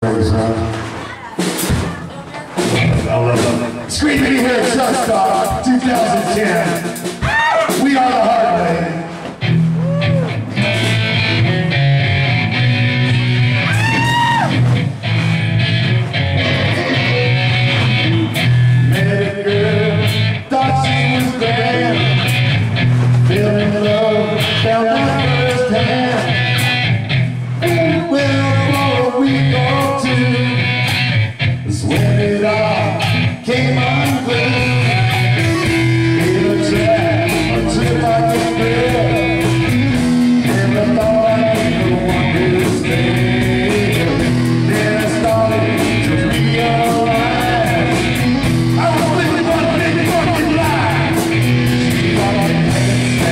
Screaming here at Shutstock 2010. We are the hard way. Met a girl, thought she was grand. Fell in love, found my first hand. Well, for a week or two, that's when it all came unglued. In a trap, until I could live. Never thought I'd be the one to stay. Then I started to realize I was living one big fucking lie. She fucking hates me.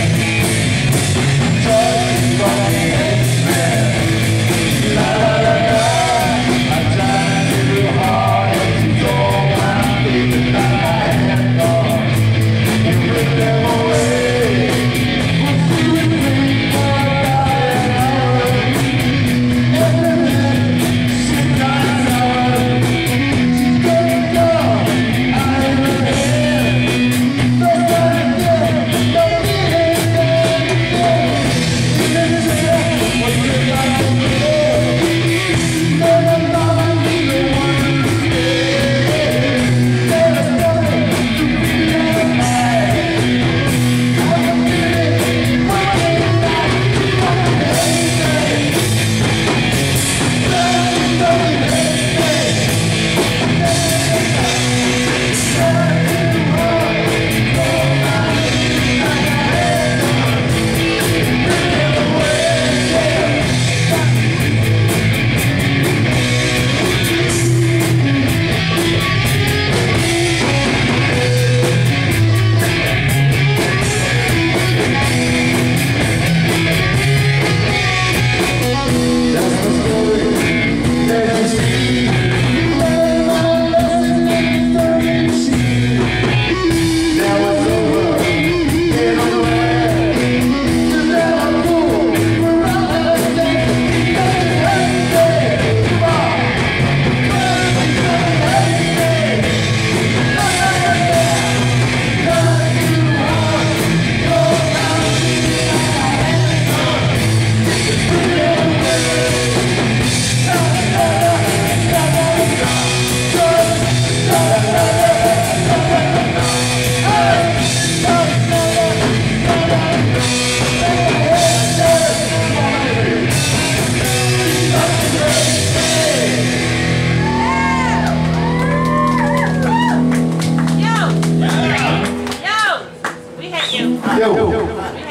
She fucking hates me. La la la la. I tried too hard and she told my feet that I had gone. You ripped them away. But she would think for a hour. Every minute she got sour. She's gonna go out of her head. No time again, no feeling again. Even if what's good I can do. Never thought I'd be the one to stay. Never started to realize I'm feeling running back from the hate. That's the story that you see. You learn my lessons and you see. Now it's over, get away. Just let her go, we're out of the day. Every day, come on. Every day. La la la la. Not too hard, go down. Yo! We hate you. Yo. We hate